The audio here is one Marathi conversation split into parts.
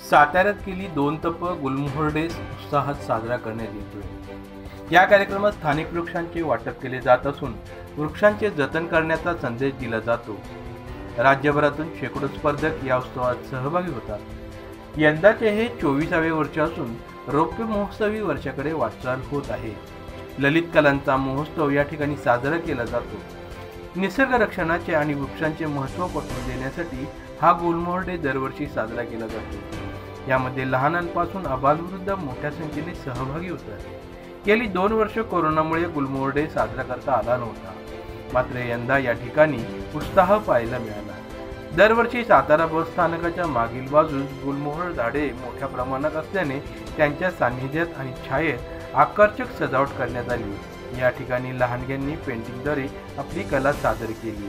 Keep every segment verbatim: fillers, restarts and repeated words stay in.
साताऱ्यात गेली दोन तप गुलमोहर डे उत्साहात साजरा करण्यात येतोय। या कार्यक्रमात स्थानिक वृक्षांचे वाटप केले जात असून वृक्षांचे जतन करण्याचा संदेश दिला जातो। राज्यभरातून शेकडो स्पर्धक या उत्सवात सहभागी होतात। यंदाचे हे चोवीसावे वर्ष असून रौप्य महोत्सवी वर्षाकडे वाटचाल होत आहे। ललित कलांचा महोत्सव या ठिकाणी साजरा केला जातो। निसर्ग रक्षणाचे आणि वृक्षांचे महत्त्व पटवून देण्यासाठी हा गुलमोहर डे दरवर्षी साजरा केला जातो। यामध्ये लहानांपासून अबालवृद्ध मोठ्या संख्येने सहभागी होतात। गेली दोन वर्ष कोरोनामुळे गुलमोहर डे साजरा करता आला नव्हता, मात्र यंदा या ठिकाणी उत्साह पाहायला मिळाला। दरवर्षी सातारा बस स्थानकाच्या मागील बाजूस गुलमोहर झाडे मोठ्या प्रमाणात असल्याने त्यांच्या सान्निध्यात आणि छायेत आकर्षक सजावट करण्यात आली। या ठिकाणी लहानग्यांनी पेंटिंगद्वारे आपली कला सादर केली।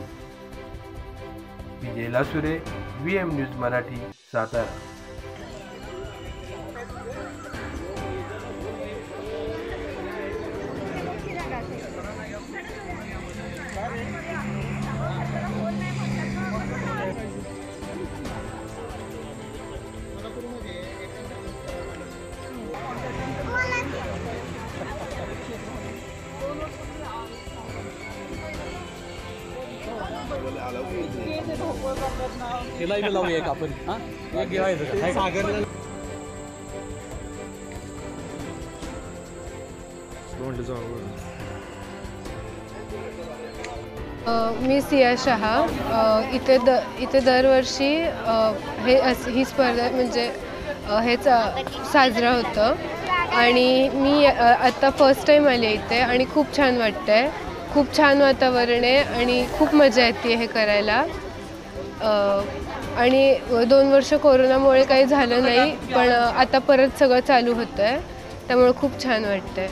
Vijay Lasure, V M news Marathi, Satara. तिला इथे लावूया का आपण? हा एक घेवायचं का सागरला मी सिया शहा। इथे द इथे दरवर्षी हे ही स्पर्धा म्हणजे हेच साजरा होतं आणि मी आता फर्स्ट टाइम आले इथे आणि खूप छान वाटतंय। खूप छान वातावरण आहे आणि खूप मजा येते हे करायला। आणि दोन वर्ष कोरोनामुळे काही झालं नाही, पण आता परत सगळं चालू होतंय, त्यामुळे खूप छान वाटतंय।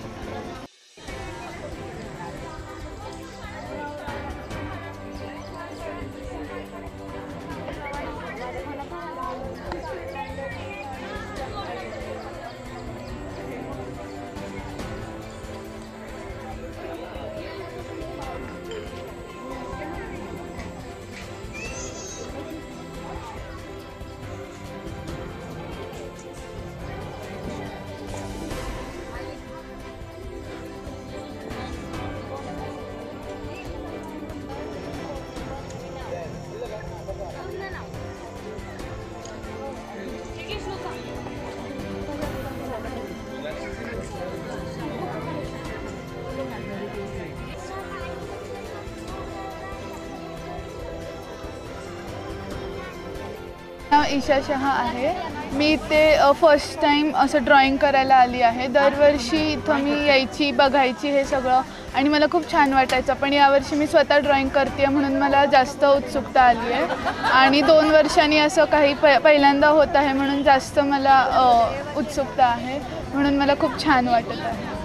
ईशा शहा आहे। मी इथे फर्स्ट टाइम असं ड्रॉइंग करायला आली आहे। दरवर्षी इथं मी यायची, बघायची हे सगळं आणि मला खूप छान वाटायचं, पण यावर्षी मी स्वतः ड्रॉइंग करते म्हणून मला जास्त उत्सुकता आली आहे आणि दोन वर्षांनी असं काही प पहिल्यांदा होत आहे म्हणून जास्त मला उत्सुकता आहे, म्हणून मला खूप छान वाटत आहे।